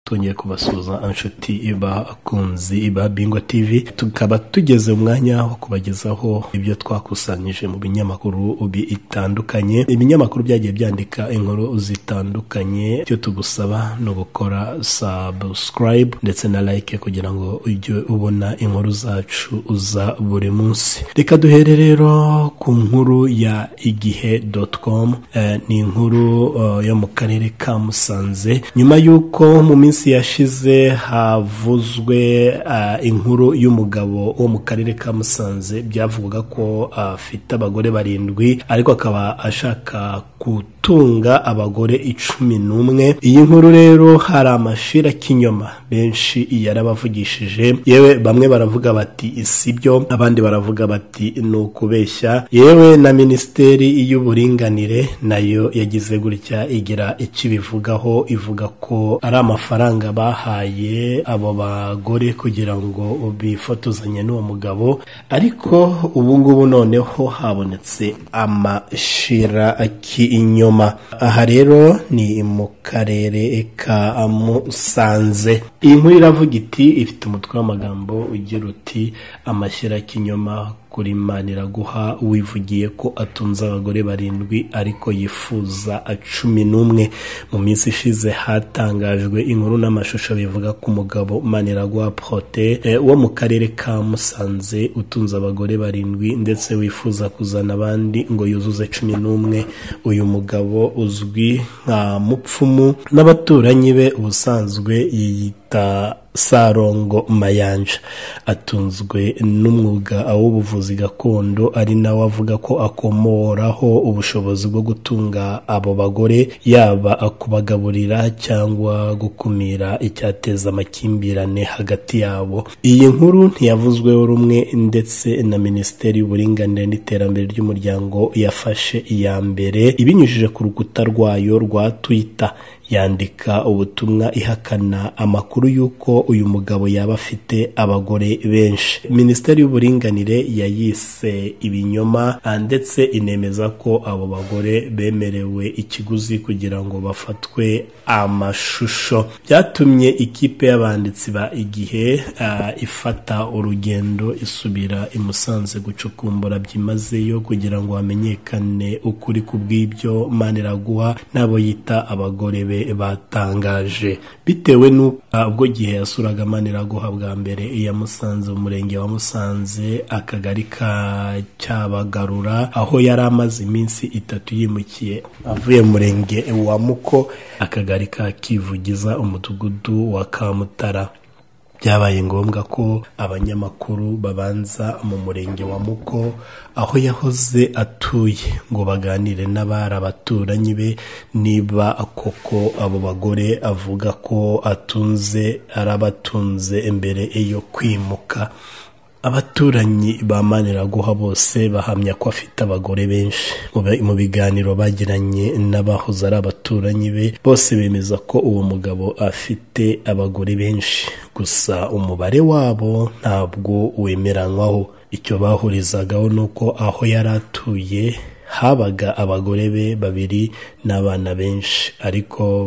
Twongeye kubasuza inshuti bakunzi ba Bingo TV, tukaba tugeze umwanya wo kubagezaho ibyo twakusanyije mu binyamakuru bitandukanye. Ibinyamakuru byagiye byandika inkuru zitandukanye. Icyo tugusaba no gukora subscribe ndetse na like kugira ngo ujye ubona inkuru zacu uza buri munsi. Reka duhere rero ku nkuru ya igihe.com. Ni inkuru yo mu karere ka Musanze, nyuma yuko mu minsi yashize havuzwe inkuru y'umugabo wo mu karere ka Musanze byavuga ko afite abagore 7 ariko akaba ashaka gutunga abagore 11. Iyi nkuru rero hari amashira kinyoma benshi yarabavugishije, yewe bamwe baravuga bati isibyo, abandi baravuga bati nukubeshya. Yewe na Ministeri y'Uburinganire nayo yagize gutya igira ikibivugaho, ivuga ko ari amafaranga bahaye abo bagore kugira ngo bifotozanye n'uwo mugabo, ariko ubu ngubu noneho habonetse amashira kinyoma. Aha rero ni mu karere ka Musanze. Iyi nkuru iravuga iti, ifite umutwe w'amagambo ugira uti amashyira kinyoma kuri Maniraguha wivugiye ko atunze abagore 7 ariko yifuza 11. Mu minsi ishize hatangajwe inkuru n'amashusho bivuga ko umugabo Maniraguha Prote wo mu karere ka Musanze utunze abagore 7 ndetse wifuza kuzana abandi ngo yuzuze 11. Uyu mugabo uzwi nka Mupfumu n'abaturanyi be ubusanzwe yiyita Sarongo Mayanja, atunzwe n'umwuga w'ubuvuzi gakondo, ari nawe avuga ko akomoraho ubushobozi bwo gutunga abo bagore, yaba akubagaburira cyangwa gukumira icyateza amakimbirane hagati yabo. Iyi nkuru ntiyavuzweho rumwe ndetse na Ministeri y'Uburinganire n'Iterambere ry'Umuryango yafashe iya mbere ibinyujije ku rukuta rwayo rwa Twitter, yandika ubutumwa ihakana amakuru yuko uyu mugabo yaba afite abagore benshi. Ministeri y'Uburinganire yayise ibinyoma ndetse inemeza ko abo bagore bemerewe ikiguzi kugira ngo bafatwe amashusho. Byatumye ikipe y'abanditsi ba Igihe ifata urugendo isubira i Musanze gucukumbura byimazeyo kugira ngo hamenyekane ukuri kubw'ibyo Maniraguha nabo yita abagore batangaje. Bitewe n'ubwo gihe yasuraga Maniraguha bwa mbere iya Musanze, umurenge wa Musanze, akagari ka Cyabagarura, aho yari amaze iminsi 3 yimukiye avuye mu murenge wa Muko, akagari ka Kivugiza, umudugudu wa Kamutara. Byabaye ngombwa ko abanyamakuru babanza mu murenge wa Muko aho yahoze atuye ngo baganire n'abari abaturanyi be niba koko abo bagore avuga ko atunze arabatunze imbere yo kwimuka. Abaturanyi ba Maniraguha bose bahamya ko afite abagore benshi. Mu biganiro bagiranye n'abahoze ari abaturanyi be, bose bemeza ko uwo mugabo afite abagore benshi, gusa umubare wabo ntabwo wemeranywaho. Icyo bahurizagaho nuko aho yari atuye habaga abagore be 2 n'abana benshi, ariko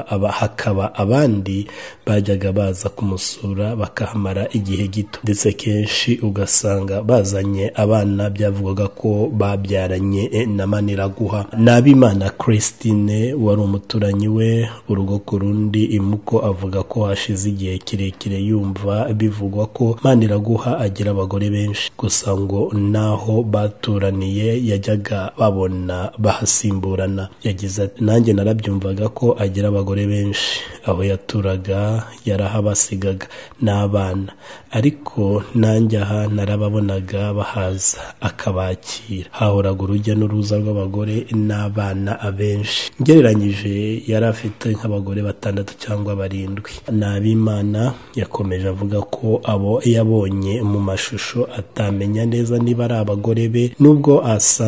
hakaba abandi bajyaga baza kumusura bakahamara igihe gito, ndetse kenshi ugasanga bazanye abana byavugaga ko babyaranye na Maniraguha. Nabimana Christine wari umuturanyi we urugo ku rundi Imuko avuga ko hashize igihe kirekire yumva bivugwa ko Maniraguha agira abagore benshi, gusa ngo naho baturaniye yajyaga babona bahasimburana. Yagize ati, nanjye narabyumvaga ko agira abagore benshi, aho yaturaga yarahabasigaga n'abana, ariko nanjye aha narababonaga bahaza akabakira, hahoraga urujya n'uruza rw'abagore n'abana abenshi. Ngereranyije yari afite nk'abagore 6 cyangwa 7. Nabimana yakomeje avuga ko abo yabonye mu mashusho atamenya neza niba ari abagore be, nubwo asanzwe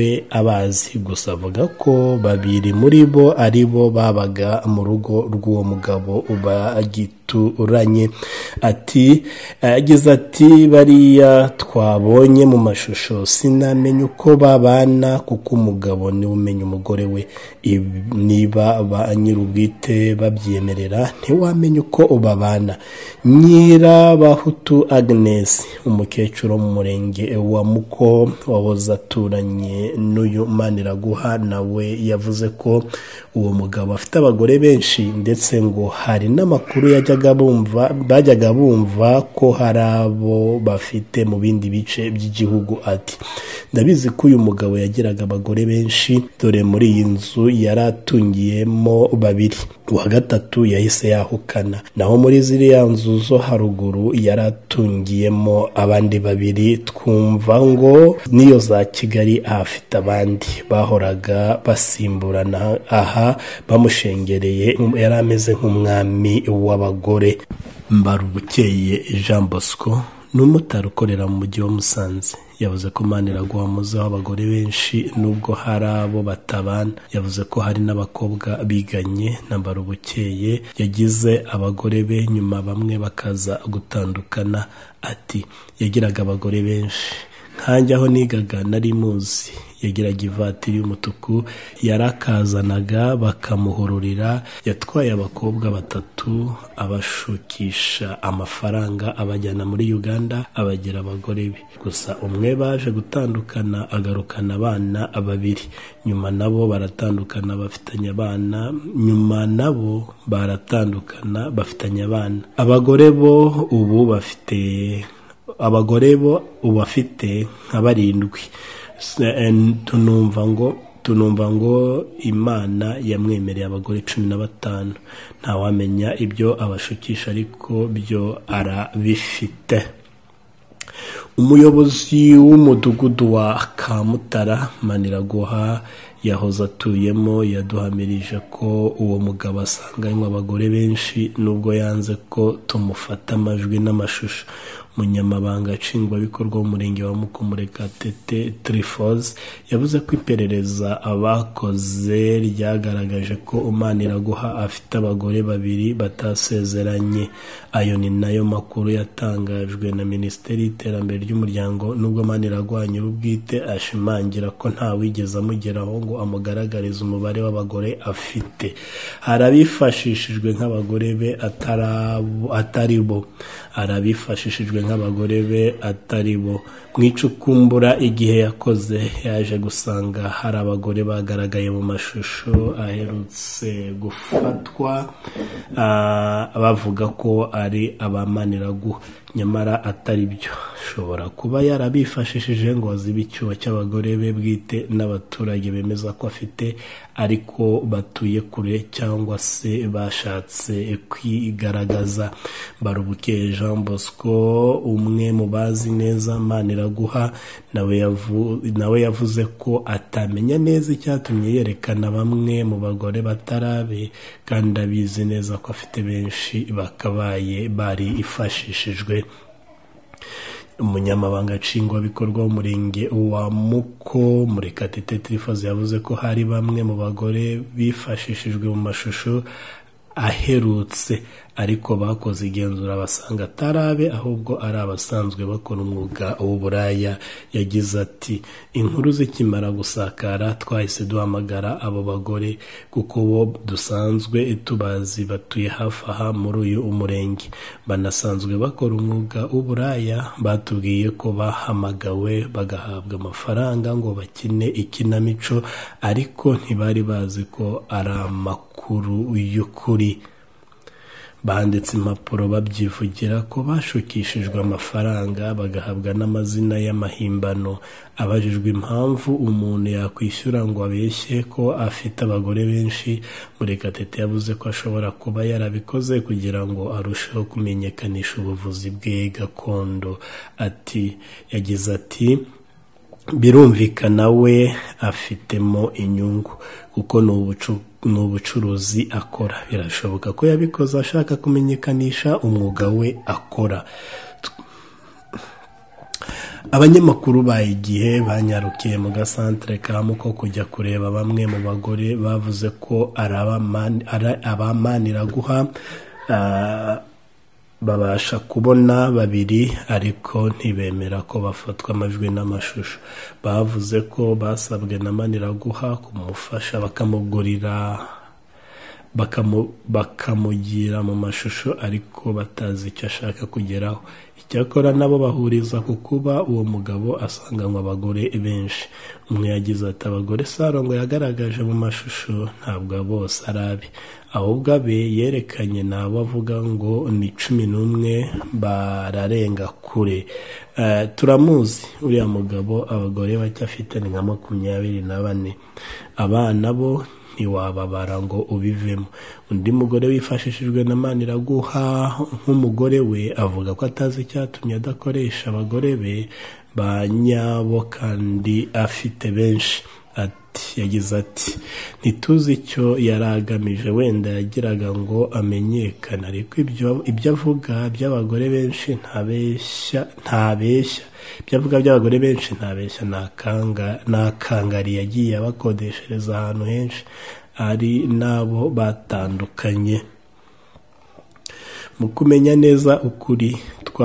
we abazi, gusa avuga ko babiri muri bo ari bo babaga mu rugo rw'uwo mugabo bagituranye. Ati yagize ati bariya twabonye mu mashusho sinamenye uko babana kuko umugabo niwe umenya umugore we, niba ba nyir'ubwite babyemerera ntiwamenya uko babana. Nyirabahutu Agnes, umukecuru mu murenge wa Muko wahoze aturanye n'uyu Maniraguha, nawe yavuze ko uwo mugabo afite abagore benshi, ndetse ngo hari n'amakuru bajyaga bumva ko hari abo bafite mu bindi bice by'igihugu. Ati ndabizi ko uyu mugabo yagiraga abagore benshi, dore muri iyi nzu yari atungiyemo babiri, uwa gatatu yahise yahukana, naho muri ziriya nzu zo haruguru yari atungiyemo abandi babiri. Twumva ngo niyo za Kigali ahafite abandi, bahoraga basimburana aha bamushengereye, yari ameze nk'umwami w'abagore. Mbarubukeye Jean Bosco n'umutari ukorera mu mujyi wa Musanze yavuze ko Maniraguha amuziho abagore benshi nubwo hari abo batabana. Yavuze ko hari n'abakobwa biganye na Mbarubukeye yagize abagore be, nyuma bamwe bakaza gutandukana. Ati yagiraga abagore benshi, nkanjye aho nigaga nari muzi, yagiraga ivatiri y'umutuku yarakazanaga bakamuhururira. Yatwaye abakobwa batatu abashukisha amafaranga abajyana muri Uganda, abagira abagore be. Gusa umwe baje gutandukana agarukana abana babiri, nyuma nabo baratandukana bafitanye abana, abagore bo ubu bafite nka barindwi. tunumva ngo Imana yamwemereye abagore 15. Ntawamenya ibyo abashukisha, ariko byo arabifite. Umuyobozi w'umudugudu wa Kamutara Maniraguha yahoze atuyemo yaduhamirije ko uwo mugabo asanganywe abagore benshi, nubwo yanze ko tumufata amajwi n'amashusho. Umunyamabanga nshingwabikorwa w'umurenge wa Muko Murekatete Trifoz yavuze ko iperereza abakoze ryagaragaje ko Maniraguha afite abagore babiri batasezeranye. Ayo ni nayo makuru yatangajwe na Minisiteri y'Iterambere ry'Umuryango, nubwo Maniraguha nyir'ubwite ashimangira ko nta wigeze amugeraho ngo amugaragarize umubare w'abagore afite. Harabifashishijwe nk'abagore be atari bo. Mwicukumbura igihe yakoze yaje gusanga hari abagore bagaragaye mu mashusho aherutse gufatwa bavuga ko ari abamaniraguha, nyamara atari byo. Shobora kuba yarabifashishije ngo azibe icyuho cy'abagore be bwite n'abaturage bemeza ko afite, ariko batuye kure cyangwa se bashatse kwigaragaza. Mbarubukeye Jean Bosco, umwe mu bazi neza Maniraguha, nawe yavuze ko atamenya neza icyatumye yerekana bamwe mu bagore batarabe, kandi abizi neza ko afite benshi bakabaye bari ifashishijwe. Umunyamabanga nshingwabikorwa w'umurenge wa Muko Murekatete Trifoz yavuze ko hari bamwe mu bagore bifashishijwe mu mashusho aherutse, ariko bakoze igenzura basanga atarabe ahubwo ari abasanzwe bakora umwuga w'uburaya. Yagize ati inkuru zikimara gusakara twahise duhamagara abo bagore kuko bo dusanzwe tubazi, batuye hafi aha muri uyu umurenge, banasanzwe bakora umwuga w'uburaya. Batubwiye ko bahamagawe bagahabwa amafaranga ngo bakine ikinamico, ariko ntibari bazi ko ari amakuru y'ukuri. Banditse impapuro babyivugira ko bashukishijwe amafaranga bagahabwa n'amazina y'amahimbano. Abajijwe impamvu umuntu yakwishyura ngo abeshye ko afite abagore benshi, Murekatete yavuze ko ashobora kuba yarabikoze kugira ngo arusheho kumenyekanisha ubuvuzi bwe gakondo. Yagize ati birumvikana we afitemo inyungu kuko ni ubucuruzi akora. Birashoboka ko yabikoze ashaka kumenyekanisha umwuga we akora. abanyamakuru ba Igihe banyarukiye mu gasantere ka Muko kujya kureba bamwe mu bagore bavuze ko abamaniraguha babasha kubona babiri ariko ntibemera ko bafatwa amajwi n'amashusho. Bavuze ko basabwe na Maniraguha kumufasha bakamugurira bakamugira mu mashusho ariko batazi icyo ashaka kugeraho. Icyakora nabo bahuriza ku kuba uwo mugabo asanganywe abagore benshi. Umwe yagize ati abagore Sarongo yagaragaje mu mashusho ntabwo bose arabi, ahubwo abe yerekanye nabo avuga ngo ni 11 bararenga kure. Turamuzi uriya mugabo, abagore bake afite ni nka 24. Abana bo ntiwababara ngo ubivemo. Undi mugore wifashishijwe na Maniraguha nk'umugore we avuga ko atazi icyatumye adakoresha abagore be ba nyabo kandi afite benshi. Yagize ati ntituzi icyo yaragamije, wenda yagiraga ngo amenyekane, ariko ibyo avuga by'abagore benshi ntabeshya ibyo avuga by'abagore benshi ntabeshya. Nakangari yagiye abakodeshereza ahantu henshi ari nabo batandukanye. Mu kumenya neza ukuri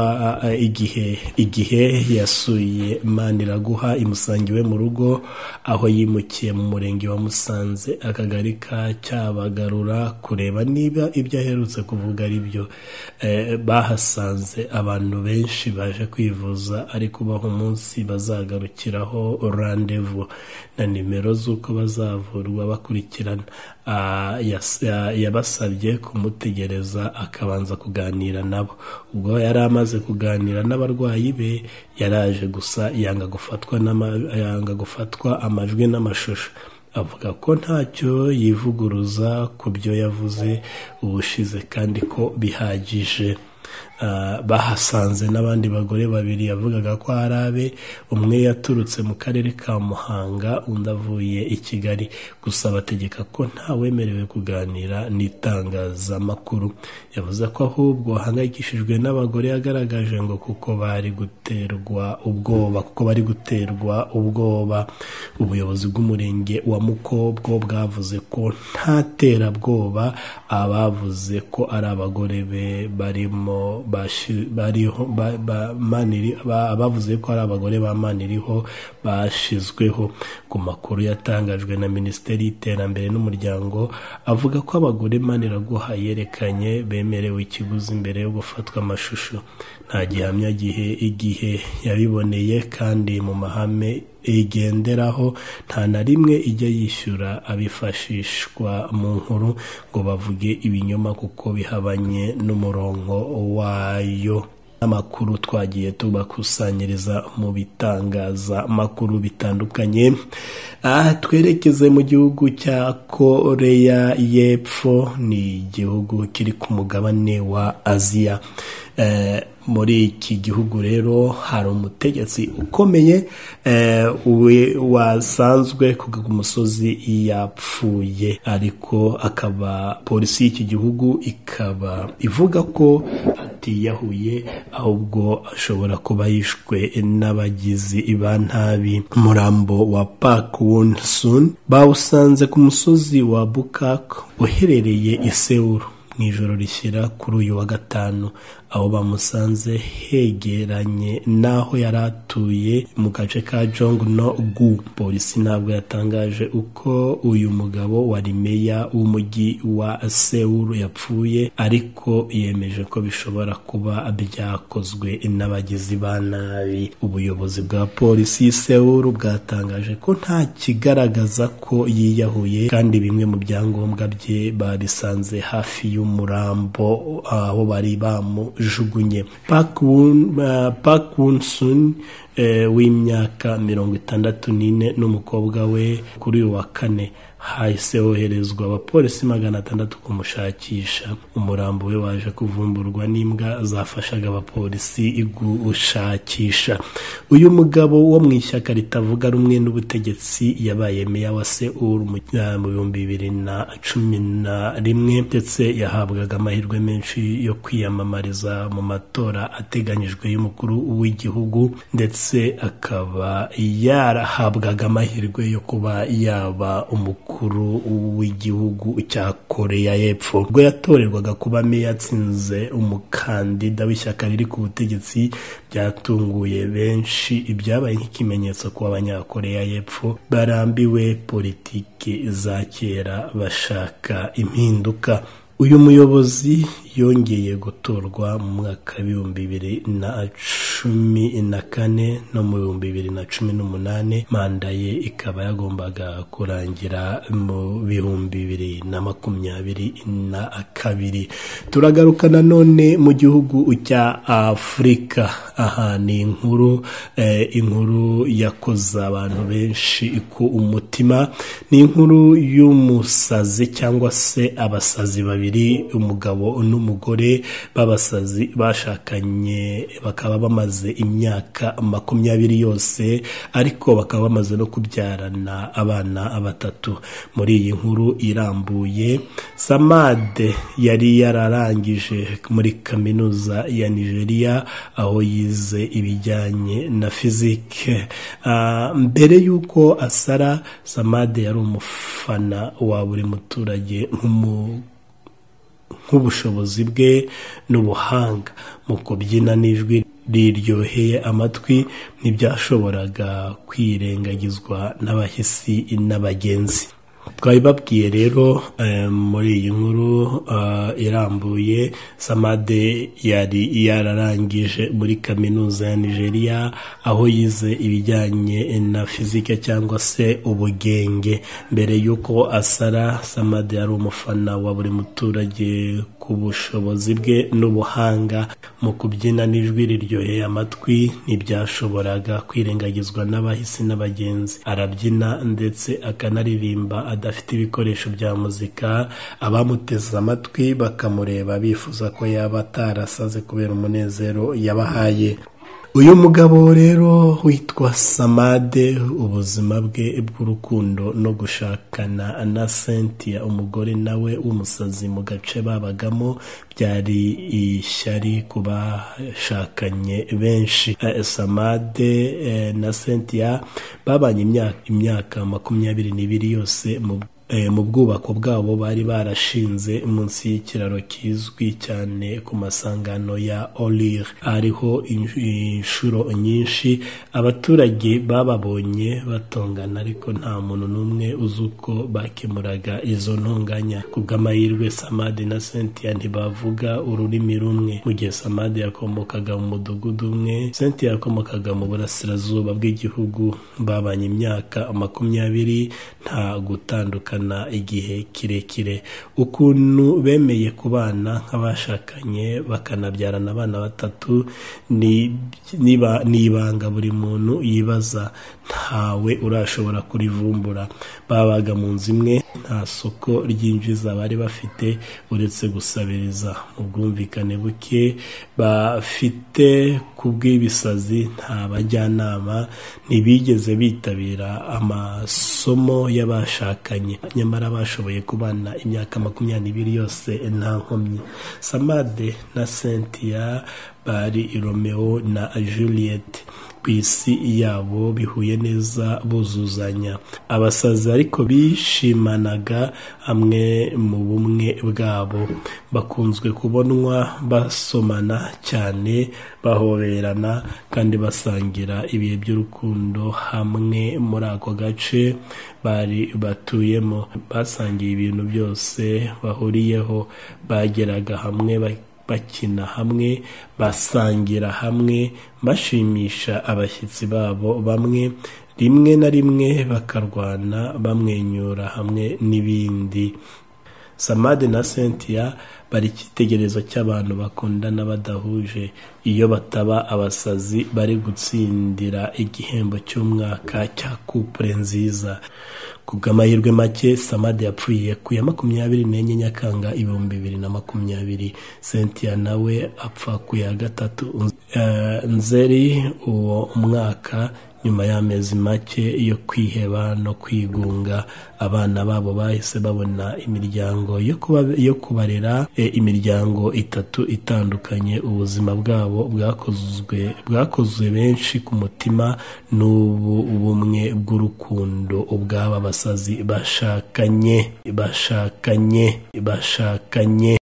Igihe yasuye Maniraguha imusangiwe mu rugo aho yimukiye mu murenge wa Musanze akagari ka Cyabagarura kureba niba ibyo aherutse kuvuga ari byo. Bahasanze abantu benshi baje kwivuza ariko baho umunsi bazagarukiraho rendezvous na nimero z'uko bazavurwa bakurikirana. Yabasabye kumutegereza akabanza kuganira nabo. Ubwo yari amaze kuganira n'abarwayi be yaraje gusa yanga gufatwa amajwi n'amashusho. Avuga ko ntacyo yivuguruza ku byo yavuze ubushize kandi ko bihagije. Bahasanze n'abandi bagore babiri yavugaga ko arabe, umwe yaturutse mu karere ka Muhanga undi avuye i Kigali, gusa bategeka ko ntawemerewe kuganira n'itangazamakuru. Yavuze ko ahubwo ahangayikishijwe n'abagore yagaragaje ngo kuko bari guterwa ubwoba. Ubuyobozi bw'umurenge wa Muko bwo bwavuze ko nta terabwoba abavuze ko ari abagore be abavuze ko ari abagore ba Maniriho bashizweho. Ku makuru yatangajwe na Minisiteri y'Iterambere n'Umuryango avuga ko abagore Maniraguha yerekanye bemerewe ikiguzi mbere yo gufatwa amashusho. Nta gihamya Igihe yabiboneye kandi mu mahame igenderaho nta na rimwe ijya yishyura abifashishwa mu nkuru ngo bavuge ibinyoma kuko bihabanye n'umurongo wayo. Amakuru twagiye tubakusanyiriza mu bitangazamakuru bitandukanye. Twerekeze mu gihugu cya Koreya y'Epfo, ni igihugu kiri ku mugabane wa Aziya. Muri iki gihugu rero hari umutegetsi ukomeye wasanzwe ku musozi yapfuye, ariko akaba polisi y'iki gihugu ikaba ivuga ko atiyahuye ahubwo ashobora kuba yishwe n'abagizi ba nabi. Umurambo wa Park Won-sun bawusanze ku musozi wa Bukak uherereye i Seoul mu ijoro rishyira kuri uyu wa gatanu, aho bamusanze hegeranye n'aho yari atuye mu gace ka Jongno-gu. Polisi ntabwo yatangaje uko uyu mugabo wari meya w'umujyi wa Seoul yapfuye, ariko yemeje ko bishobora kuba byakozwe n'abagizi ba nabi. Ubuyobozi bwa polisi Seoul bwatangaje ko nta kigaragaza ko yiyahuye kandi bimwe mu byangombwa bye babisanze hafi y'umurambo aho bari bamujugunye. Park Won-sun w'imyaka 64 n'umukobwa we kuri uyu wa kane hahise hoherezwa abapolisi 600 kumushakisha. Umurambo we waje kuvumburwa n'imbwa zafashaga abapolisi gushakisha. Uyu mugabo wo mu ishyaka ritavuga rumwe n'ubutegetsi yabaye meya wa Seoul mu 2011 ndetse yahabwaga amahirwe menshi yo kwiyamamariza mu matora ateganyijwe y'umukuru w'igihugu, ndetse akaba yarahabwaga amahirwe yo kuba yaba umukuru w'igihugu cya Korea y'Epfo. Ubwo yatorerwaga kuba meya yatsinze umukandida w'ishyaka riri ku butegetsi, byatunguye benshi. Ibyabaye nk'ikimenyetso ku abanyakorea y'Epfo barambiwe politiki za kera bashaka impinduka. Uyu muyobozi yongeye gutorwa mu mwaka 2014 no mu 2018. Manda ye ikaba yagombaga kurangira mu 2022. Turagaruka nanone mu gihugu cya Afrika. Aha ni inkuru yakoze abantu benshi ku umutima. Ni inkuru y'umusazi cyangwa se abasazi babiri, umugabo n'umugore b'abasazi bashakanye, bakaba bamaze imyaka 20 yose, ariko bakaba bamaze no kubyarana abana 3. Muri iyi nkuru irambuye, Samade yari yararangije muri kaminuza ya Nigeria aho yize ibijyanye na fizike. Mbere yuko asara, Samade yari umufana wa buri muturage nk'ubushobozi bwe n'ubuhanga mu kubyina n'ijwi riryoheye amatwi ntibyashoboraga kwirengagizwa n'abahisi n'abagenzi. Twabibabwiye rero muri iyi nkuru irambuye, Samade yari yararangije muri kaminuza ya Nigeria aho yize ibijyanye na fizike cyangwa se ubugenge. Mbere yuko asara, Samade yari umufana wa buri muturage ku bushobozi bwe n'ubuhanga mu kubyina n'ijwi riryoheye amatwi ntibyashoboraga kwirengagizwa n'abahisi n'abagenzi. Arabyina ndetse akanaririmba adafite ibikoresho bya muzika. Abamuteze amatwi bakamureba bifuza ko yaba atarasaze kubera umunezero yabahaye. Uyu mugabo rero witwa Samade, ubuzima bwe bw'urukundo no gushakana na Cynthia, umugore nawe w'umusazi mu gace babagamo, byari ishyari ku bashakanye benshi. Samade na Cynthia babanye imyaka 22 yose. Mu bwubako bwabo bari barashinze munsi y'ikiraro kizwi cyane ku masangano ya Olir. Ariho inshuro nyinshi abaturage bababonye batongana, ariko nta muntu n'umwe uzi uko bakemuraga izo ntonganya. Ku bw'amahirwe, Samade na Cynthia ntibavuga ururimi rumwe. Mu gihe Samade yakomokaga mu mudugudu umwe, Cynthia yakomokaga mu burasirazuba bw'igihugu. Babanye imyaka 20 nta gutandukana igihe kirekire. Ukuntu bemeye kubana nk'abashakanye bakanabyarana abana 3 n'ibanga buri muntu yibaza, ntawe urashobora kurivumbura. Babaga mu nzu imwe, nta soko ryinjiza bari bafite uretse gusabiriza. Mu bwumvikane buke bafite kubw'ibisazi, nta bajyanama, ntibigeze bitabira amasomo y'abashakanye. Nyamara bashoboye kubana imyaka 20 yose nta nkomyi. Samade na Cynthia bari Romeo na Juliet. Ku isi yabo bihuye neza, buzuzanya. Abasazi ariko bishimanaga hamwe mu bumwe bwabo. Bakunzwe kubonwa basomana cyane, bahoberana kandi basangira ibihe by'urukundo hamwe. Muri ako gace bari batuyemo basangiye ibintu byose bahuriyeho. Bageraga hamwe, bakina hamwe, basangira hamwe, bashimisha abashyitsi babo bamwe, rimwe na rimwe bakarwana, bamwenyura hamwe n'ibindi. Samade na Cynthia bari icyitegererezo cy'abantu bakundana badahuje. Iyo bataba abasazi bari gutsindira igihembo cy'umwaka cya couple nziza. Kubw'amahirwe make Samade yapfuye ku ya 24 Nyakanga 2020. Cynthia nawe apfa ku ya 3 Nzeri uwo umwaka, nyuma y'amezi make yo kwiheba no kwigunga. Abana babo bahise babona imiryango yo kubarera, imiryango 3 itandukanye. Ubuzima bwabo bwakozwe benshi ku mutima n'ubu ubumwe bw'urukundo ubwaba basazi bashakanye.